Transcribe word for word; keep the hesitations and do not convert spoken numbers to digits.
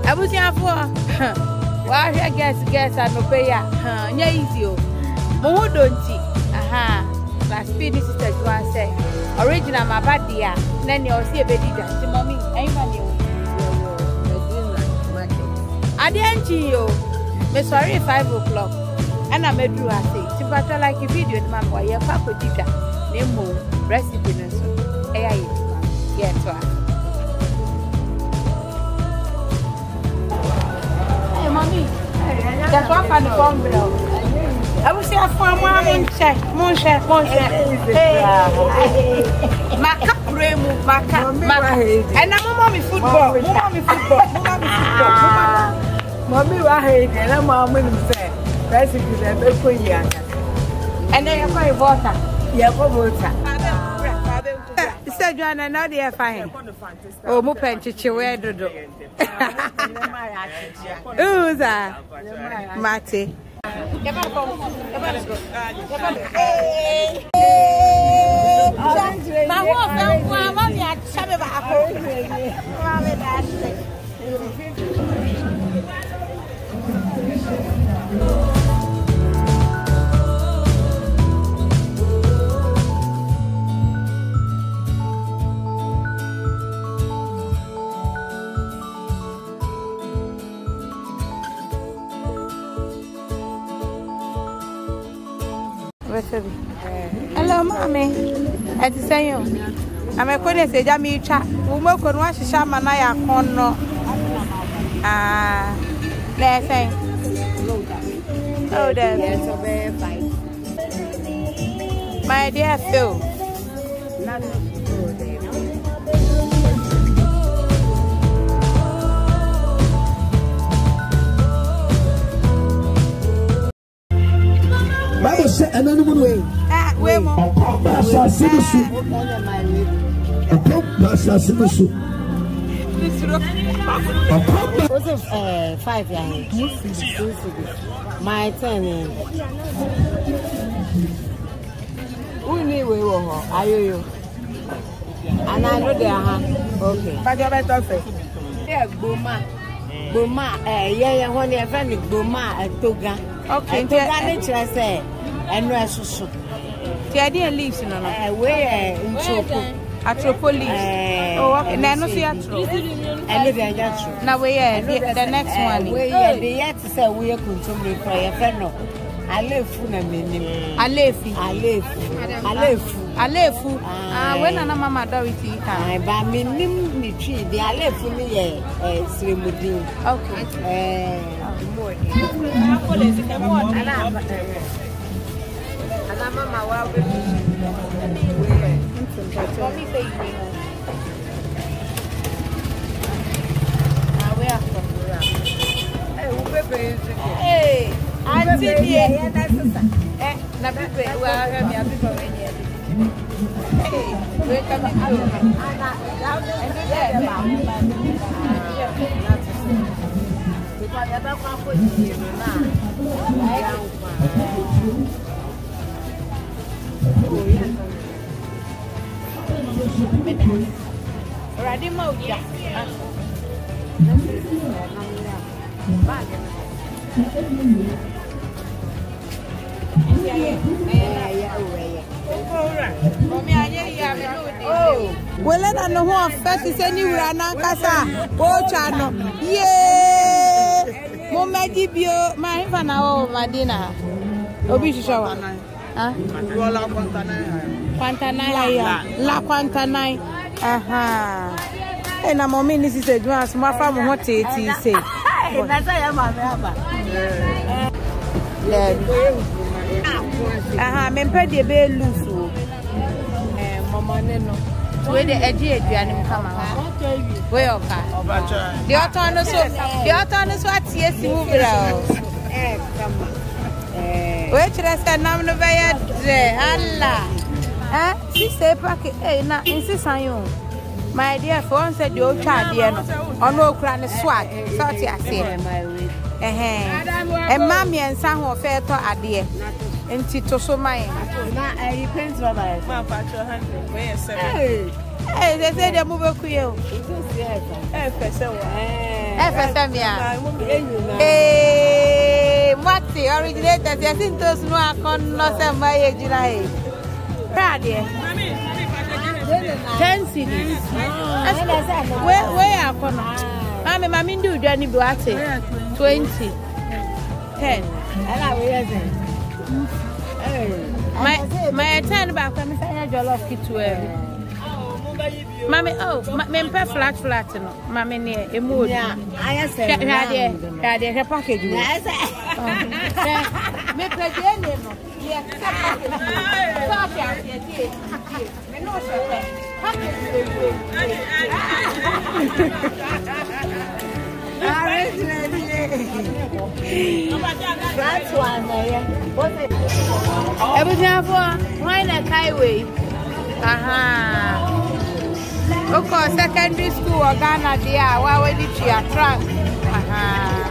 Abusia for. Why I guess guess I no pay ya. Nya easy o. Mo wo donti. Aha. Last speed this is the one say. Original my bad dia. Na ne o see e be dida. Ti mommy, ayi ma ne o. Ade anchi yo. Me sorry five o'clock. And I made you say. Ti patwa like video ni ma ko ye pa ko dida. Ne mo recipe no so. Eya yi. Yeah, to her. Hey, mommy. That's what kind of phone bill. I will say a farm one check, mon chef, mon chef. Hey, my cup remu, my cup, and I'm mommy football, mommy football, mommy football. Mommy, I hate and I'm mommy say, basically, I'm a queen. And then you're going water. You're going water. Said Joanna, now they are fine. Oh, Mupenchi, where do do? Who's that? Mate. Hello, mommy. I just say you. I'm a queen. Say, Jamie, chat. We work on what she shall manaya corner. Ah, let's say. Oh, there's my dear Phil. Bible said another way. Ah, wait, Mom. Master Simusu. Master Simusu. Also, uh, five years. My turn. Who knew we were? Are you? And I know they are. Okay. But you're better off. Yeah, Boma. Boma, eh, yeah, when you're friendly, Boma, a toga. Okay, and toga nature say, and rest. The idea leaves in a way in Chopo. Atropolis. Oh, okay. Now, no, see, and now we are the next one. We are the yet to say we are consuming for a friend. I live for a minute. I live, I live, I live, I live. Ah, when a mamma Dorothy, I buy me the tree. They are left for me a slim with you. Okay. Eh, and I'm on my well. Hey, Auntie, eh, na pepe, wa ha mi abi for when you. Hey, we come in. Because you don't want to see you now. Ready, Moja. Well, I know who first is anywhere. Nankasa, oh, channel. Yeah, Momagibio, my fan, oh, Madina. Obishawa. Huh? Quantanaya, La Quantanai. Aha. And I'm a minister, said, you ask my farm what it is. Say, that's I am a aha, me pɛ de be lusu. Eh, mama ne no. We de edi eduane kama ha. We oka. The auto no so, the auto no so atie si hu bra o. Eh, kama. Eh. We tire se nam no be ya de. Allah. Eh, si se pack eh na insisan yo. My dear, for one said the old child there no. Ono okra ne swag. So ti ase. Eh eh. E mami ensa ho fe to ade. Enti to so my na I repent baba ma patcho hundred we seven eh they say they move ku you eh pese wa eh Efesemia. Eh, Mati, originators, yes, in those no account, no same my age. Pradia. Ten cities. Where where are come? Mammy, mammy, do Johnny Buate. Twenty. Ten. My my ten back. I'm saying your love kit to Mammy, oh, me flat flat no. Mammy near a mood. Yeah, I said, Radia, Radia, package. Yes, me play the name. Yes, that's one. Everything for why not highway? Aha. Of course, secondary school or Ghana, dear, why would you track? Aha.